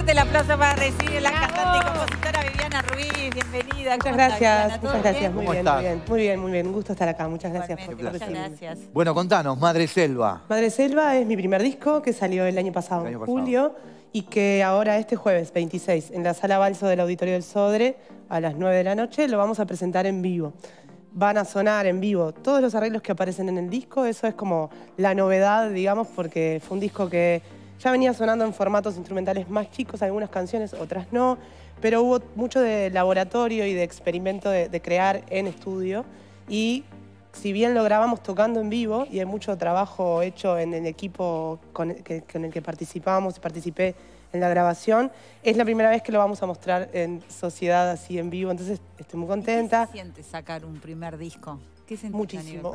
Fuerte el aplauso para recibir a la cantante y compositora Viviana Ruiz. Bienvenida. Muchas gracias, muchas gracias. Muy bien. Muy bien. Un gusto estar acá. Muchas gracias por Muchas recibirme. gracias. Bueno, contanos, Madre Selva. Madre Selva es mi primer disco que salió el año pasado, en julio, y que ahora este jueves 26 en la Sala Balso del Auditorio del Sodre a las 9 de la noche lo vamos a presentar en vivo. Van a sonar en vivo todos los arreglos que aparecen en el disco. Eso es como la novedad, digamos, porque fue un disco que ya venía sonando en formatos instrumentales más chicos, algunas canciones, otras no, pero hubo mucho de laboratorio y de experimento de crear en estudio. Y si bien lo grabamos tocando en vivo, y hay mucho trabajo hecho en el equipo con el que participamos y participé en la grabación, es la primera vez que lo vamos a mostrar en sociedad así en vivo, entonces estoy muy contenta. ¿Qué se siente sacar un primer disco? ¿Qué sentís? Muchísimo.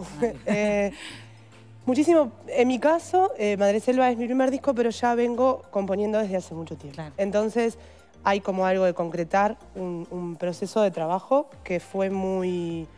Muchísimo. En mi caso, Madre Selva es mi primer disco, pero ya vengo componiendo desde hace mucho tiempo. Claro. Entonces hay como algo de concretar, un proceso de trabajo que fue muy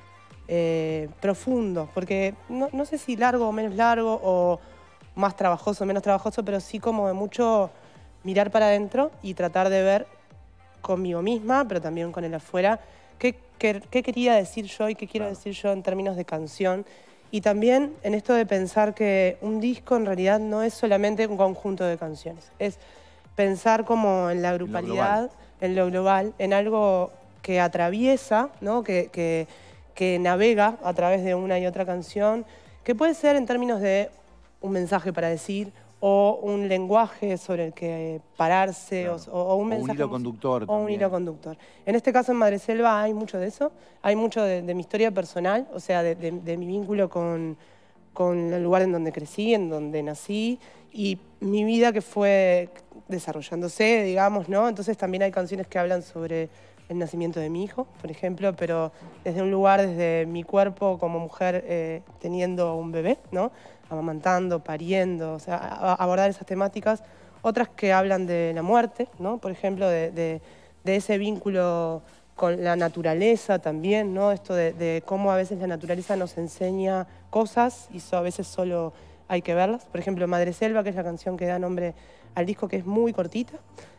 profundo, porque no sé si largo o menos largo, o más trabajoso o menos trabajoso, pero sí como de mucho mirar para adentro y tratar de ver conmigo misma, pero también con el afuera, qué quería decir yo y qué quiero decir yo en términos de canción. Y también en esto de pensar que un disco en realidad no es solamente un conjunto de canciones, es pensar como en la grupalidad, en lo global, en algo que atraviesa, ¿no? que navega a través de una y otra canción, que puede ser en términos de un mensaje para decir, o un lenguaje sobre el que pararse, claro, o un mensaje. O un hilo conductor. O un hilo conductor. En este caso, en Madre Selva, hay mucho de eso. Hay mucho de mi historia personal, o sea, de mi vínculo con el lugar en donde crecí, en donde nací, y mi vida que fue desarrollándose, digamos, ¿no? Entonces también hay canciones que hablan sobre el nacimiento de mi hijo, por ejemplo, pero desde un lugar, desde mi cuerpo como mujer teniendo un bebé, ¿no? Amamantando, pariendo, o sea, abordar esas temáticas. Otras que hablan de la muerte, ¿no? Por ejemplo, de ese vínculo con la naturaleza también, ¿no? Esto de cómo a veces la naturaleza nos enseña cosas y a veces solo hay que verlas. Por ejemplo, Madre Selva, que es la canción que da nombre al disco, que es muy cortita,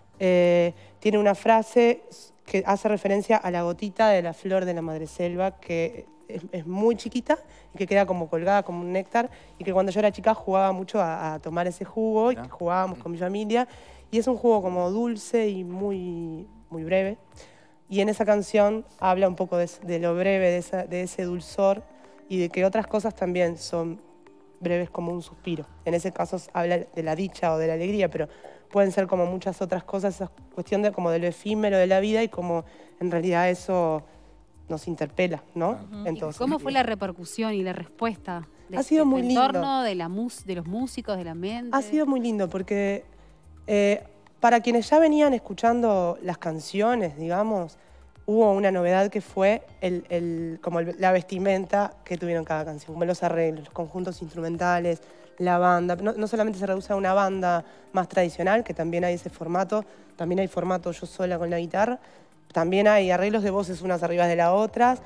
tiene una frase que hace referencia a la gotita de la flor de la madreselva, que es muy chiquita y que queda como colgada como un néctar, y que cuando yo era chica jugaba mucho a tomar ese jugo, y que jugábamos con mi familia, y es un jugo como dulce y muy, muy breve. Y en esa canción habla un poco de lo breve, de ese dulzor, y de que otras cosas también son breves como un suspiro. En ese caso habla de la dicha o de la alegría, pero pueden ser como muchas otras cosas, esa cuestión de como de lo efímero de la vida y como en realidad eso nos interpela, ¿no? Entonces, ¿cómo fue la repercusión y la respuesta ha sido muy lindo. Entorno de los músicos, de la mente? Ha sido muy lindo porque para quienes ya venían escuchando las canciones, digamos, hubo una novedad que fue como la vestimenta que tuvieron cada canción, como los arreglos, los conjuntos instrumentales, la banda. No solamente se reduce a una banda más tradicional, que también hay ese formato, también hay formato yo sola con la guitarra, también hay arreglos de voces unas arriba de las otras,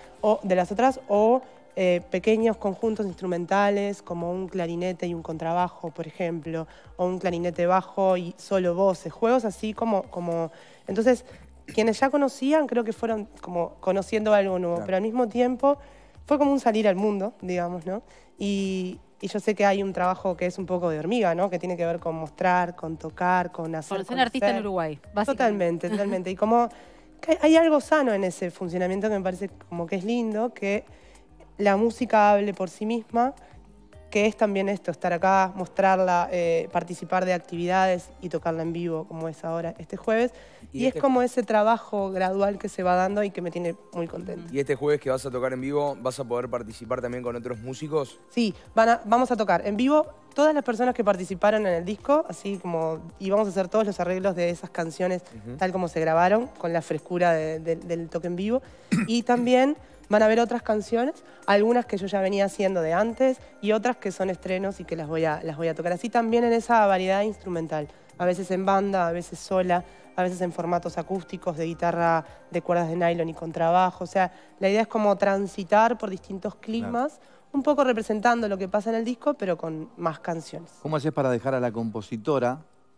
o pequeños conjuntos instrumentales como un clarinete y un contrabajo, por ejemplo, o un clarinete bajo y solo voces, juegos así como. Entonces, quienes ya conocían creo que fueron como conociendo algo nuevo, pero al mismo tiempo fue como un salir al mundo, digamos, ¿no? Y yo sé que hay un trabajo que es un poco de hormiga, ¿no? Que tiene que ver con mostrar, con tocar, con hacer. Conocer artista en Uruguay, básicamente. Totalmente. Y como que hay algo sano en ese funcionamiento que me parece como que es lindo, que la música hable por sí misma, que es también esto, estar acá, mostrarla, participar de actividades y tocarla en vivo, como es ahora este jueves. Y es como ese trabajo gradual que se va dando y que me tiene muy contenta. ¿Y este jueves que vas a tocar en vivo, vas a poder participar también con otros músicos? Sí, vamos a tocar en vivo todas las personas que participaron en el disco, así como, y vamos a hacer todos los arreglos de esas canciones tal como se grabaron, con la frescura del toque en vivo. Y también van a haber otras canciones, algunas que yo ya venía haciendo de antes y otras que son estrenos y que las voy a tocar. Así también en esa variedad instrumental, a veces en banda, a veces sola, a veces en formatos acústicos de guitarra de cuerdas de nylon y contrabajo. O sea, la idea es como transitar por distintos climas, un poco representando lo que pasa en el disco, pero con más canciones. ¿Cómo haces para dejar a la compositora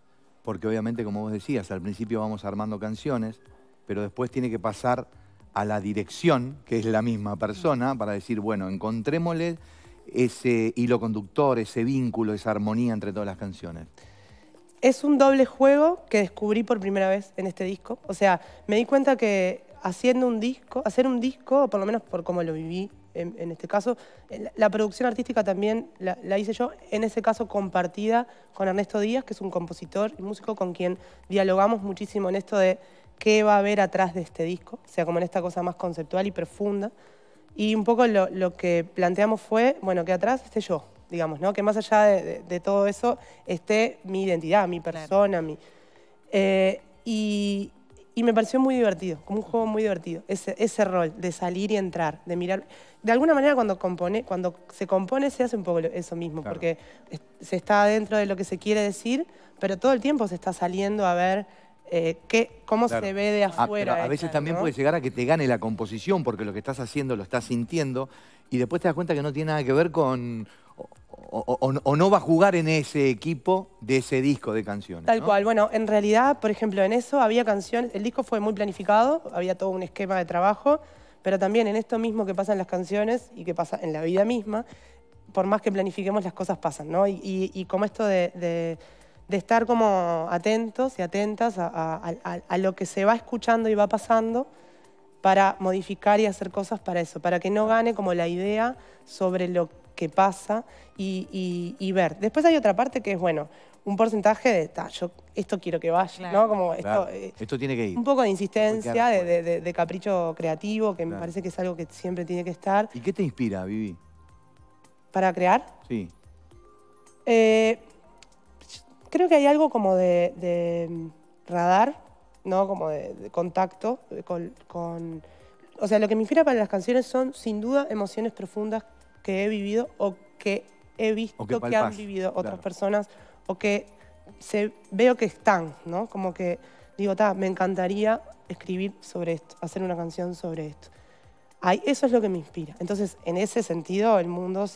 porque obviamente, como vos decías, al principio vamos armando canciones, pero después tiene que pasar a la dirección, que es la misma persona, para decir, bueno, encontrémosle ese hilo conductor, ese vínculo, esa armonía entre todas las canciones. Es un doble juego que descubrí por primera vez en este disco. O sea, me di cuenta que hacer un disco, o por lo menos por cómo lo viví en este caso, la producción artística también la hice yo, en ese caso compartida con Ernesto Díaz, que es un compositor y músico con quien dialogamos muchísimo en esto de qué va a haber atrás de este disco, o sea, como en esta cosa más conceptual y profunda. Y un poco lo que planteamos fue, bueno, que atrás esté yo, digamos, ¿no? Que más allá de todo eso esté mi identidad, mi persona, y me pareció muy divertido, como un juego muy divertido, ese rol de salir y entrar, de mirar. De alguna manera cuando se compone se hace un poco eso mismo, claro, porque se está dentro de lo que se quiere decir, pero todo el tiempo se está saliendo a ver cómo se ve de afuera. Pero a veces también puede llegar a que te gane la composición, porque lo que estás haciendo lo estás sintiendo, y después te das cuenta que no tiene nada que ver con... O no va a jugar en ese equipo de ese disco de canciones. Tal cual. Bueno, en realidad, por ejemplo, en eso había canciones, el disco fue muy planificado, había todo un esquema de trabajo, pero también en esto mismo que pasa en las canciones y que pasa en la vida misma, por más que planifiquemos, las cosas pasan, ¿no? Y como esto de estar como atentos y atentas a lo que se va escuchando y va pasando para modificar y hacer cosas para eso, para que no gane como la idea sobre lo que pasa y ver. Después hay otra parte que es, bueno, un porcentaje de, yo esto quiero que vaya, claro, ¿no? Como claro, esto tiene que ir. Un poco de insistencia, de capricho creativo, que me parece que es algo que siempre tiene que estar. ¿Y qué te inspira, Vivi? ¿Para crear? Sí. Creo que hay algo como de radar, ¿no? Como de contacto con... O sea, lo que me inspira para las canciones son, sin duda, emociones profundas que he vivido o que he visto que han vivido otras personas, o que veo que están, ¿no? Como que digo, me encantaría escribir sobre esto, hacer una canción sobre esto. Eso es lo que me inspira. Entonces, en ese sentido, el mundo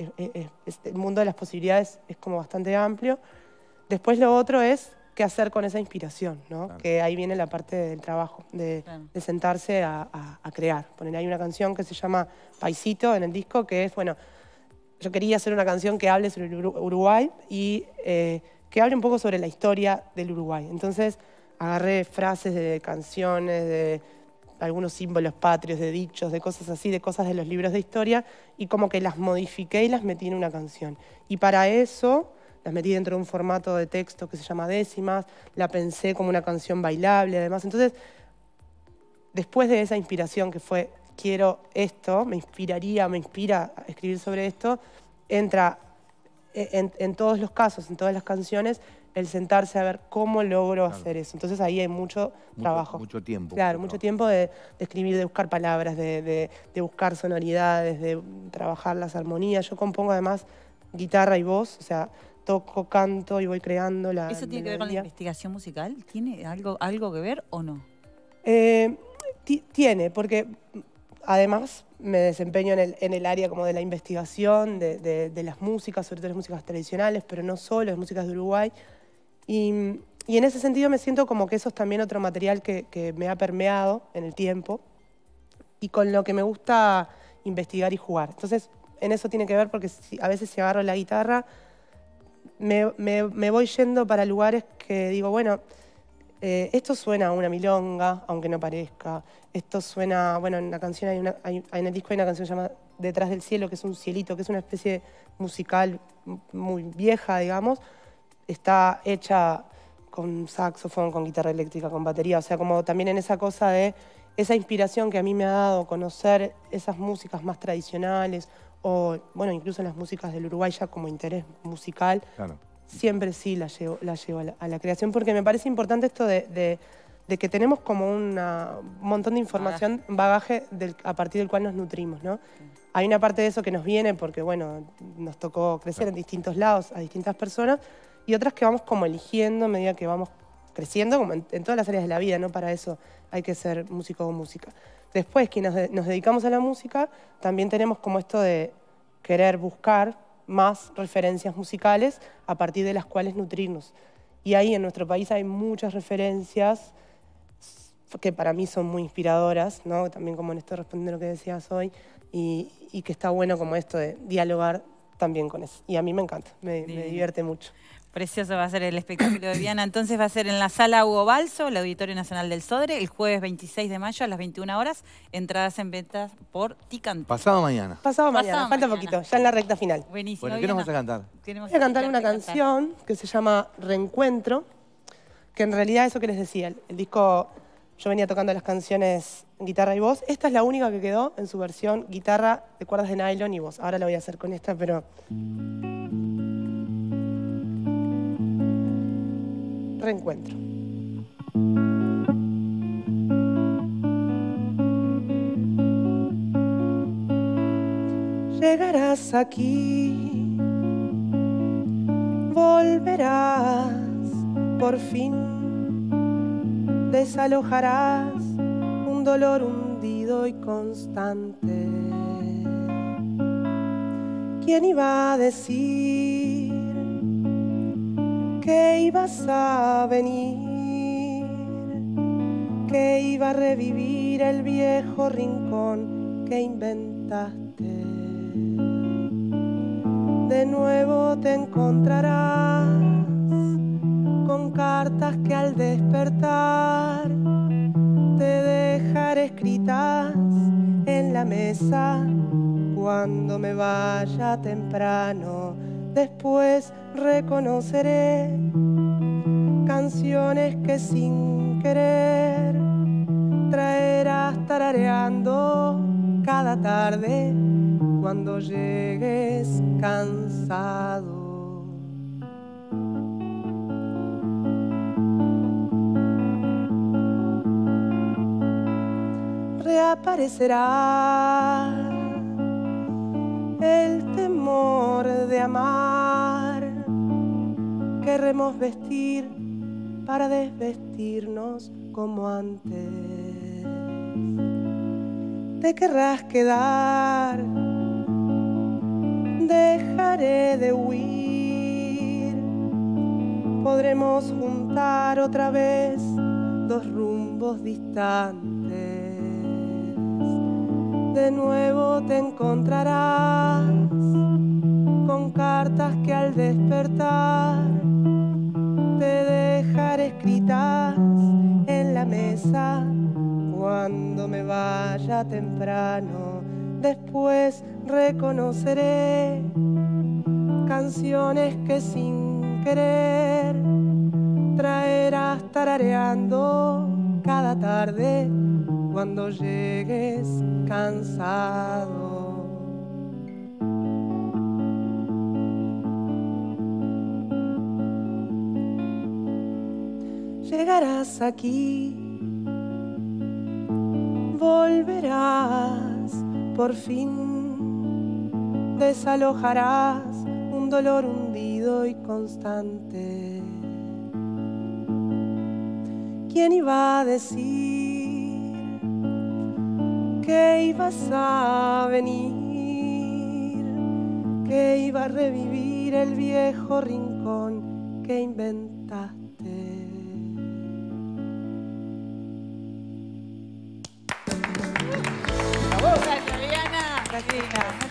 de las posibilidades es como bastante amplio. Después lo otro es qué hacer con esa inspiración, ¿no? Claro. Que ahí viene la parte del trabajo, de sentarse a crear. Hay una canción que se llama Paisito en el disco, que es, bueno, yo quería hacer una canción que hable sobre Uruguay y que hable un poco sobre la historia del Uruguay. Entonces agarré frases de canciones, de algunos símbolos patrios, de dichos, de cosas así, de cosas de los libros de historia, y como que las modifiqué y las metí en una canción. Y para eso las metí dentro de un formato de texto que se llama décimas, la pensé como una canción bailable, además. Entonces, después de esa inspiración que fue, quiero esto, me inspira a escribir sobre esto, entra en todos los casos, en todas las canciones, el sentarse a ver cómo logro hacer eso. Entonces ahí hay mucho trabajo. Mucho tiempo. Claro, mucho tiempo de escribir, de buscar palabras, de buscar sonoridades, de trabajar las armonías. Yo compongo además guitarra y voz, o sea, toco, canto y voy creando la ¿Eso tiene que ver con la investigación musical? ¿Tiene algo que ver o no? Tiene, porque además me desempeño en el área como de la investigación, de las músicas, sobre todo las músicas tradicionales, pero no solo, las músicas de Uruguay. Y en ese sentido me siento como que eso es también otro material que me ha permeado en el tiempo y con lo que me gusta investigar y jugar. Entonces, en eso tiene que ver porque a veces si agarro la guitarra me voy yendo para lugares que digo, bueno, esto suena a una milonga, aunque no parezca. Esto suena, bueno, en la canción en el disco hay una canción llamada Detrás del cielo, que es un cielito, que es una especie musical muy vieja, digamos. Está hecha con saxofón, con guitarra eléctrica, con batería. O sea, como también en esa cosa de esa inspiración que a mí me ha dado conocer esas músicas más tradicionales, o, bueno, incluso en las músicas del Uruguay ya como interés musical. Claro. Siempre sí la llevo a la creación, porque me parece importante esto de que tenemos como un montón de información, bagaje a partir del cual nos nutrimos, ¿no? Hay una parte de eso que nos viene porque, bueno, nos tocó crecer en distintos lados, a distintas personas, y otras que vamos como eligiendo a medida que vamos creciendo, como en todas las áreas de la vida, ¿no? Para eso hay que ser músico o música. Después, quienes nos dedicamos a la música, también tenemos como esto de querer buscar más referencias musicales a partir de las cuales nutrirnos. Y ahí en nuestro país hay muchas referencias que para mí son muy inspiradoras, ¿no? También como en esto respondiendo a lo que decías hoy, y que está bueno como esto de dialogar también con eso. Y a mí me encanta, me divierte mucho. Precioso va a ser el espectáculo de Viana. Entonces va a ser en la Sala Hugo Balso, el Auditorio Nacional del Sodre, el jueves 26 de mayo a las 21 horas. Entradas en ventas por Ticantó. Pasado mañana. Pasado mañana, falta poquito, ya en la recta final. Buenísimo. Bueno, ¿qué nos vas a cantar? Voy a cantar una canción que se llama Reencuentro, que en realidad eso que les decía, el disco, yo venía tocando las canciones en guitarra y voz. Esta es la única que quedó en su versión guitarra de cuerdas de nylon y voz. Ahora la voy a hacer con esta, pero... Reencuentro. Llegarás aquí, volverás, por fin desalojarás un dolor hundido y constante. ¿Quién iba a decir que ibas a venir, que iba a revivir el viejo rincón que inventaste? De nuevo te encontrarás con cartas que al despertar te dejaré escritas en la mesa cuando me vaya temprano. Después reconoceré canciones que sin querer traerás tarareando cada tarde cuando llegues cansado. Reaparecerá el temor de amar. Querremos vestir para desvestirnos como antes. Te querrás quedar, dejaré de huir. Podremos juntar otra vez dos rumbos distantes. De nuevo te encontrarás con cartas que al despertar te dejaré escritas en la mesa cuando me vaya temprano. Después reconoceré canciones que sin querer traerás tarareando cada tarde cuando llegues cansado. Llegarás aquí, volverás, por fin desalojarás un dolor hundido y constante. ¿Quién iba a decir que ibas a venir, que iba a revivir el viejo rincón que inventaste? Gracias, Viana. Gracias.